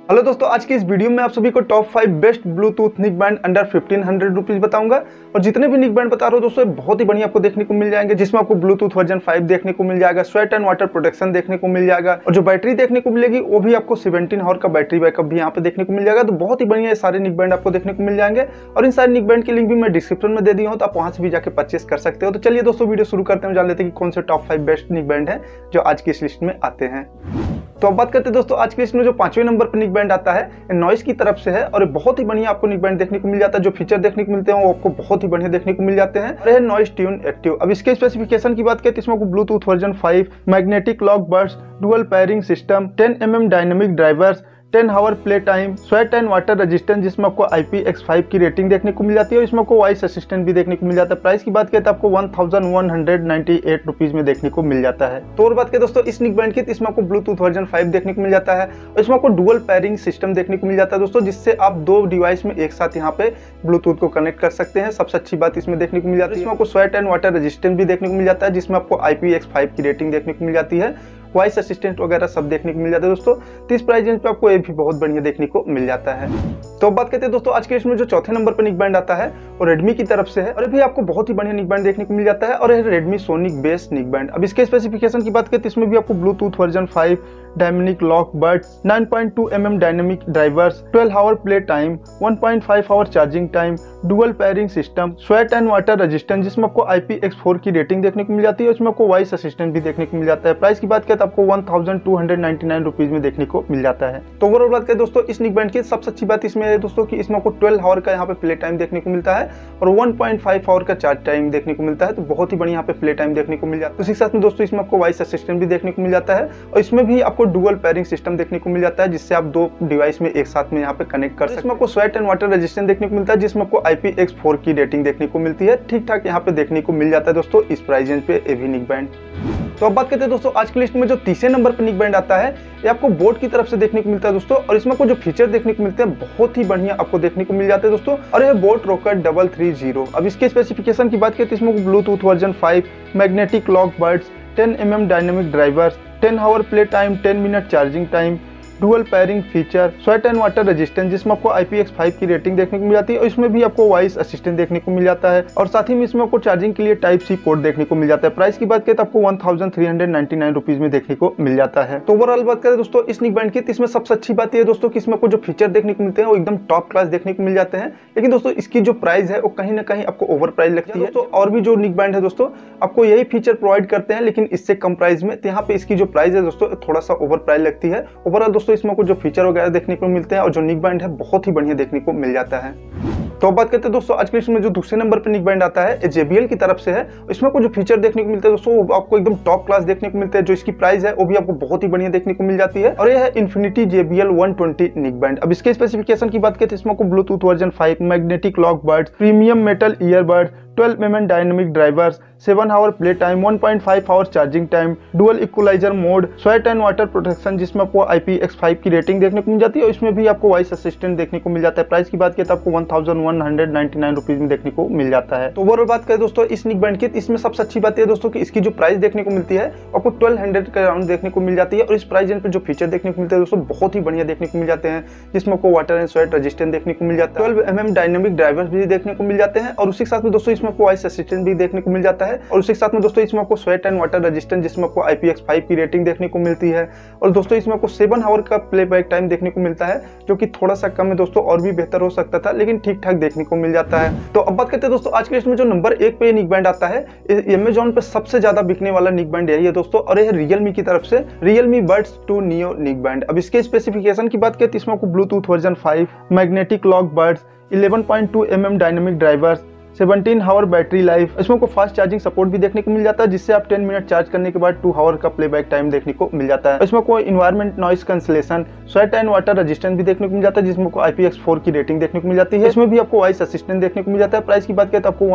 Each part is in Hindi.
हेलो दोस्तों, आज की इस वीडियो में आप सभी को top 5 best Bluetooth neck band under 1500 rupees बताऊंगा। और जितने भी निक बैंड बता रहा हूँ दोस्तों बहुत ही बढ़िया आपको देखने को मिल जाएंगे, जिसमें आपको ब्लूटूथ वर्जन 5 देखने को मिल जाएगा, स्वेट एंड वाटर प्रोटेक्शन देखने को मिल जाएगा और जो बैटरी देखने को मिलेगी वो भी आपको 17 आवर का बैटरी बैकअप भी यहाँ पे देखने को मिल जाएगा। तो बहुत ही बढ़िया सारे निक बैंड आपको देखने को मिल जाएंगे और इन सारे निक बैंड की लिंक भी मैं डिस्क्रिप्शन में दे दी हूँ, तो आप वहां से भी जाकर परचेस कर सकते हो। तो चलिए दोस्तों वीडियो शुरू करते हैं, जान लेते हैं कि कौन से टॉप 5 बेस्ट निक बैंड है जो आज की इस लिस्ट में आते हैं। तो अब बात करते हैं दोस्तों आज की लिस्ट में जो 5वें नंबर पर निक बैंड आता है नॉइस की तरफ से है और बहुत ही बढ़िया आपको निक बैंड देखने को मिल जाता है। जो फीचर देखने को मिलते हैं वो आपको बहुत ही बढ़िया देखने को मिल जाते हैं। और नॉइस ट्यून एक्टिव। अब इसके स्पेसिफिकेशन की बात करें तो इसमें आपको Bluetooth version 5, magnetic lock buds, dual pairing system, 10 mm dynamic drivers, 10 hour play time, sweat and water resistant जिसमें आपको IPX5 की रेटिंग देखने को मिल जाती है और इसमें आपको वॉइस असिस्टेंट भी देखने को मिल जाता है। प्राइस की बात करें तो आपको 1198 रुपीज में देखने को मिल जाता है। तो और बात करें दोस्तों इस निक बैंड की, इसमें आपको ब्लूटूथ वर्जन 5 देखने को मिल जाता है और इसमें आपको डुअल पेयरिंग सिस्टम देखने को मिल जाता है दोस्तों, जिससे आप दो डिवाइस में एक साथ यहाँ पे ब्लूटूथ को कनेक्ट कर सकते हैं। सबसे अच्छी बात इसमें देखने को मिल जाती है, इसमें आपको स्वेट एंड वाटर रेजिस्टेंट भी देखने को मिल जाता है, जिसमें आपको IPX5 की रेटिंग देखने को मिल जाती है, वॉइस असिस्टेंट वगैरह सब देखने को मिल जाता है दोस्तों। तो इस प्राइस रेंज पे आपको ये भी बहुत बढ़िया देखने को मिल जाता है। तो अब बात करते हैं दोस्तों आज के इसमें जो चौथे नंबर पर निक बैंड आता है वो रेडमी की तरफ से है और भी आपको बहुत ही बढ़िया निक बैंड देखने को मिल जाता है और ये Redmi sonic bass neck band. अब इसके स्पेसिफिकेशन की बात करें तो इसमें भी आपको Bluetooth version 5, dynamic lock buds, 9.2 mm dynamic drivers, 12 hour play time, 1.5 hour charging time, dual pairing system, sweat and water resistant जिसमें आपको IPX4 की रेटिंग देखने को मिल जाती है और इसमें आपको वॉइस असिस्टेंट भी देखने को मिल जाता है। प्राइस की बात करें तो आपको 1299 रुपीज में देखने को मिल जाता है। तो ओवरऑल बात करें दोस्तों इस निक बैंड की सबसे अच्छी बात इसमें है दोस्तों कि इसमें आपको 12 आवर का यहाँ पे प्ले टाइम देखने को मिलता है और 1.5 आवर का चार्ज टाइम देखने को मिलता है। तो बहुत ही बढ़िया यहाँ पे प्ले टाइम देखने को मिल जाता है। उसी के साथ में दोस्तों इसमें आपको वॉइस असिस्टेंट भी देखने को मिल जाता है और इसमें भी आपको डुअल पेयरिंग सिस्टम देखने को मिल जाता है, जिससे आप दो डिवाइस में एक साथ में यहाँ पे कनेक्ट कर सकते हैं। इसमें आपको स्वेट एंड वाटर रेजिस्टेंट देखने को मिलता है, जिसमें आपको IPX4 की रेटिंग देखने को मिलती है। ठीक ठाक यहाँ पे देखने को मिल जाता है दोस्तों इस प्राइस रेंज पे एवी निक बैंड। तो अब बात करते हैं दोस्तों आज की लिस्ट में जो तीसरे नंबर पर निक बैंड आता है ये आपको बोट की तरफ से देखने को मिलता है दोस्तों और इसमें आपको जो फीचर देखने को मिलते हैं बहुत ही बढ़िया आपको देखने को मिल जाते हैं दोस्तों। और ये बोट रॉकेट 330। अब इसके स्पेसिफिकेशन की बात करें तो इसमें Bluetooth version 5, magnetic lock buds, 10 mm dynamic drivers, 10 hour play time, 10 minute charging time, dual pairing feature, sweat and water resistant जिसमें आपको IPX5 की रेटिंग देखने को मिल जाती है और इसमें भी आपको वॉइस असिस्टेंट देखने को मिल जाता है और साथ ही में इसमें आपको चार्जिंग के लिए टाइप C पोर्ट देखने को मिल जाता है। प्राइस की बात करें तो आपको 1399 रुपीज में देखने को मिल जाता है। तो ओवरऑल बात करें दोस्तों इस निक बैंड की, इसमें सबसे अच्छी बात यह है दोस्तों कि इसमें आपको जो फीचर देखने को मिलते हैं वो एकदम टॉप क्लास देखने को मिल जाते हैं, लेकिन दोस्तों इसकी जो प्राइस है वो कहीं ना कहीं आपको ओवर प्राइस लगती है। तो और भी जो निक बैंड है दोस्तों आपको यही फीचर प्रोवाइड करते हैं लेकिन इससे कम प्राइस में, तो यहाँ पे इसकी जो प्राइस है दोस्तों थोड़ा सा ओवर प्राइस लगती है। ओवरऑल दोस्तों इसमें जो फीचर वगैरह देखने को मिलते हैं और जो निक बैंड है बहुत ही बढ़िया देखने को मिल जाता है। तो बात करते हैं दोस्तों आज के लिस्ट में जो दूसरे नंबर पर निक बैंड आता है JBL की तरफ से है। इसमें आपको जो फीचर देखने को मिलते हैं दोस्तों वो आपको एकदम टॉप क्लास देखने को मिलते हैं। जो इसकी प्राइस है वो भी आपको बहुत ही बढ़िया देखने को मिल जाती है और यह है इन्फिनिटी JBL 120 निक बैंड। अब इसके स्पेसिफिकेशन की बात करें तो इसमें आपको Bluetooth version 5, magnetic lock buds, premium metal earbuds, 12 mm dynamic drivers, 7 hour play time, 1.5 hour charging time, dual equalizer mode, sweat and water protection जिसमें आपको IPX5 की रेटिंग देखने को मिल जाती है और इसमें भी आपको वॉइस असिस्टेंट देखने को मिल जाता है। प्राइस की बात करें तो आपको 1199 रुपीज में देखने को मिल जाता है। तो ओवरऑल बात करें दोस्तों इस निक बैंड की, इसमें सबसे अच्छी बात है दोस्तों कि इसकी जो प्राइस देखने को मिलती है आपको 1200 के अराउंड देखने को मिल जाती है और इस प्राइस रेंज पे जो फीचर देखने को मिलते हैं दोस्तों बहुत ही बढ़िया देखने को मिल जाते हैं, जिसमें आपको वाटर एंड स्वेट रेजिस्टेंट देखने को मिल जाता है, 12 mm डायनेमिक ड्राइवर्स भी देखने को मिल जाते हैं और उसी के साथ में दोस्तों इसमें आपको वॉइस असिस्टेंट भी देखने को मिल जाता है और उसी के साथ में दोस्तों इसमें आपको स्वेट एंड वाटर रेजिस्टेंट जिसमें आपको IPX5 की रेटिंग देखने को मिलती है और दोस्तों इसमें आपको 7 आवर का प्लेबैक टाइम देखने को मिलता है जो कि थोड़ा सा कम है दोस्तों, और भी बेहतर हो सकता था लेकिन ठीक ठाक देखने को मिल जाता है। तो अब बात करते हैं दोस्तों आज के लिस्ट में जो नंबर 1 पे निक बैंड आता है, Amazon पे सबसे ज्यादा बिकने वाला निक बैंड यही है दोस्तों और यह Realme की तरफ से Realme Buds 2 Neo neck band. अब इसके स्पेसिफिकेशन की बात करें तो इसमें आपको Bluetooth version 5, magnetic lock buds, 11.2 mm dynamic drivers, 17 hour battery life, इसमें आपको फास्ट चार्जिंग सपोर्ट भी देखने को मिल जाता है जिससे आप 10 मिनट चार्ज करने के बाद 2 आवर का प्लेबैक टाइम देखने को मिल जाता है। इसमें कोई environment noise cancellation, sweat and water resistant भी देखने को मिल जाता है जिसमें आपको IPX4 की रेटिंग देखने को मिल जाती है। इसमें भी आपको वॉइस असिस्टेंट देखने को मिल जाता है। प्राइस की बात करें तो आपको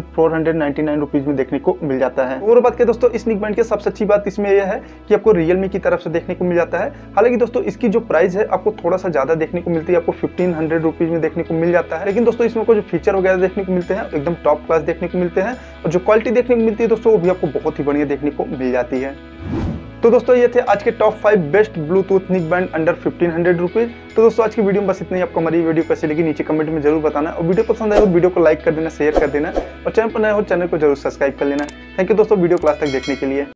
1499 रुपीज में देखने को मिल जाता है। और बात करें दोस्तों इस निक बैंड की सबसे अच्छी बात इसमें यह है कि आपको Realme की तरफ से देखने को मिल जाता है। हालांकि दोस्तों इसकी जो प्राइस है आपको थोड़ा सा ज्यादा देखने को मिलती है, आपको 1500 रुपीज में देखने को मिल जाता है, लेकिन दोस्तों इसमें जो फीचर वगैरह देखने को मिलते हैं एकदम टॉप क्लास देखने को मिलते हैं और जो क्वालिटी देखने को मिलती है दोस्तों वो भी आपको बहुत ही बढ़िया देखने को मिल जाती है। तो दोस्तों ये थे आज के top 5 best Bluetooth neck band under 1500 rupees. तो दोस्तों आज की वीडियो में बस इतना ही। आपको हमारी वीडियो कैसी लगी नीचे कमेंट में जरूर बताना, और वीडियो पसंद आए तो वीडियो को लाइक कर देना, शेयर कर देना, और चैनल पर नए हो चैनल को जरूर सब्सक्राइब कर लेना। थैंक यू दोस्तों वीडियो को लास्ट तक देखने के लिए।